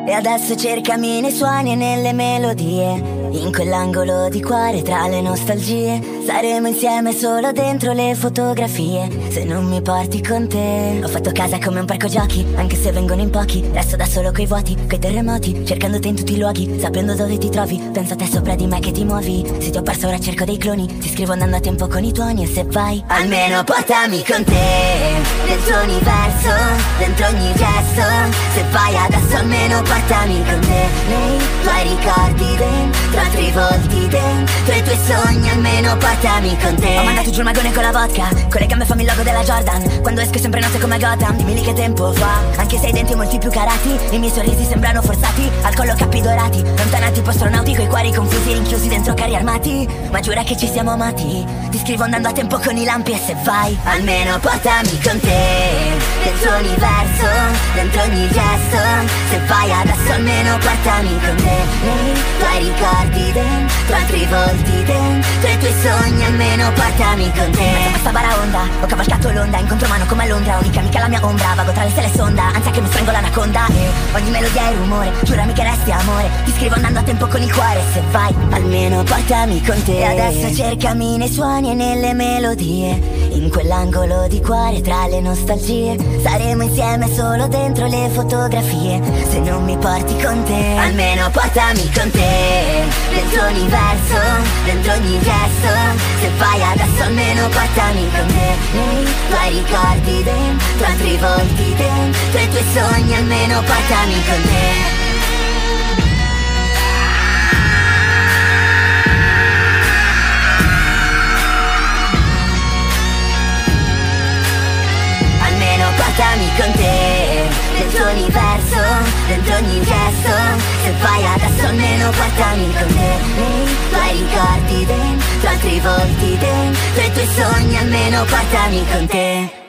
E adesso cercami nei suoni e nelle melodie, in quell'angolo di cuore tra le nostalgie. Saremo insieme solo dentro le fotografie, se non mi porti con te. Ho fatto casa come un parco giochi, anche se vengono in pochi. Resto da solo coi vuoti, coi terremoti, cercando te in tutti i luoghi, sapendo dove ti trovi. Penso a te sopra di me che ti muovi. Se ti ho perso ora cerco dei cloni, ti scrivo andando a tempo con i tuoni. E se vai, almeno portami con te, nel tuo universo, dentro ogni gesto. Se vai adesso almeno portami con te, nei tuoi ricordi dentro altri volti dentro i tuoi sogni, almeno portami con te. Ho mandato giù il magone con la vodka, con le gambe fammi il logo della Jordan. Quando esco sempre notte come Gotham, dimmi lì che tempo fa. Anche se hai i denti molti più carati, i miei sorrisi sembrano forzati, al collo cappi dorati, lontana tipo astronauti coi cuori confusi rinchiusi dentro carri armati. Ma giura che ci siamo amati, ti scrivo andando a tempo con i lampi. E se vai, almeno portami con te, nel tuo universo, dentro ogni gesto. Se vai adesso almeno portami con te, nei tuoi ricordi dentro altri volti dentro i tuoi sogni, almeno portami con te. Ma questa baraonda, ho cavalcato l'onda, in contromano come a Londra, unica amica la mia ombra, vago tra le stelle sonda, ansia che mi strangola anaconda. E ogni melodia è rumore, giurami che resti amore, ti scrivo andando a tempo con il cuore. Se vai, almeno portami con te. E adesso cercami nei suoni e nelle melodie, in quell'angolo di cuore tra le nostalgie. Saremo insieme solo dentro le fotografie, se non mi porti con te. Almeno portami con te, nel tuo universo, dentro ogni gesto. Se vai adesso almeno portami con te, nei tuoi ricordi dentro altri volti dentro i tuoi sogni, almeno portami con te. Portami con te, nel tuo universo, dentro ogni gesto. Se vai adesso almeno portami con te, nei tuoi ricordi dentro altri volti dentro i tuoi sogni, almeno portami con te.